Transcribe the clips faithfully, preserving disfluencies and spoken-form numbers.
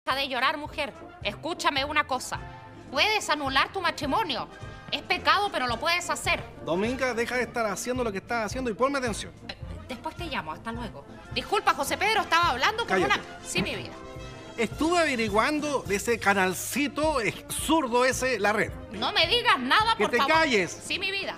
de llorar, mujer. Escúchame una cosa. Puedes anular tu matrimonio. Es pecado, pero lo puedes hacer. Dominga, deja de estar haciendo lo que estás haciendo y ponme atención. Después te llamo. Hasta luego. Disculpa, José Pedro, estaba hablando con Cállate. una... Sí, mi vida. Estuve averiguando de ese canalcito eh, zurdo ese, la red. No me digas nada, Que por te favor. calles. Sí, mi vida.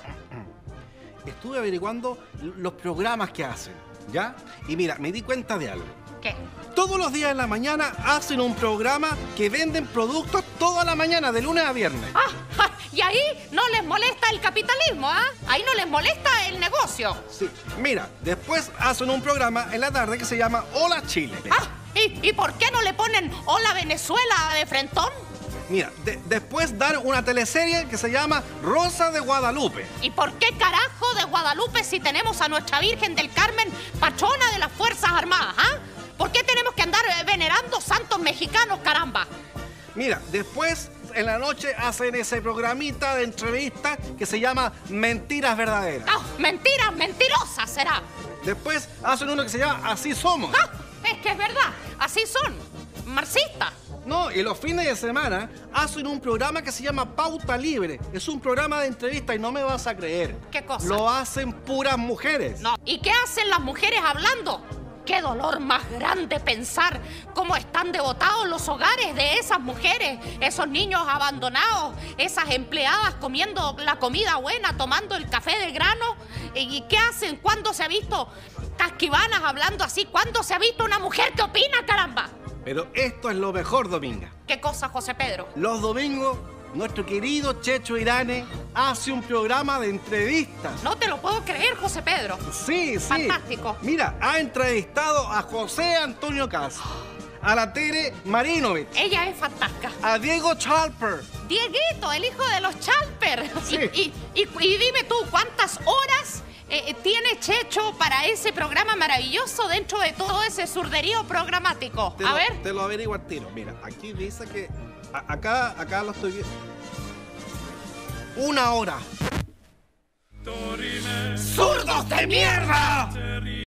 Estuve averiguando los programas que hacen, ¿ya? Y mira, me di cuenta de algo. ¿Qué? Todos los días en la mañana hacen un programa que venden productos toda la mañana, de lunes a viernes. Ah, ah, y ahí no les molesta el capitalismo, ¿ah? Ahí no les molesta el negocio. Sí. Mira, después hacen un programa en la tarde que se llama Hola Chile. Ah, ¿y, y por qué no le ponen Hola Venezuela de frentón? Mira, de- después dan una teleserie que se llama Rosa de Guadalupe. ¿Y por qué carajo de Guadalupe si tenemos a nuestra Virgen del Carmen, patrona de las Fuerzas Armadas, ah? ¿Por qué tenemos que andar eh, venerando santos mexicanos, caramba? Mira, después en la noche hacen ese programita de entrevistas que se llama Mentiras Verdaderas. Ah, mentiras, mentirosas será. Después hacen uno que se llama Así Somos. Ah, es que es verdad, así son, marxistas. No, y los fines de semana hacen un programa que se llama Pauta Libre. Es un programa de entrevista y no me vas a creer. ¿Qué cosa? Lo hacen puras mujeres. No. ¿Y qué hacen las mujeres hablando? Qué dolor más grande pensar cómo están devotados los hogares de esas mujeres, esos niños abandonados, esas empleadas comiendo la comida buena, tomando el café de grano. ¿Y qué hacen? ¿Cuándo se ha visto casquivanas hablando así? ¿Cuándo se ha visto una mujer que opina, caramba? Pero esto es lo mejor, Dominga. ¿Qué cosa, José Pedro? Los domingos, nuestro querido Checho Irane hace un programa de entrevistas. No te lo puedo creer, José Pedro. Sí, sí. Fantástico. Mira, ha entrevistado a José Antonio Caz, a la Tere Marinovich, Ella es fantástica. a Diego Chalper. Dieguito, el hijo de los Chalper. Sí. Y, y- y- y dime tú, ¿cuántas horas eh, tiene Checho para ese programa maravilloso dentro de todo ese surderío programático? Te A lo, ver. Te lo averiguo al tiro. Mira, aquí dice que... a- acá, acá lo estoy viendo. Una hora. ¡Zurdos de mierda!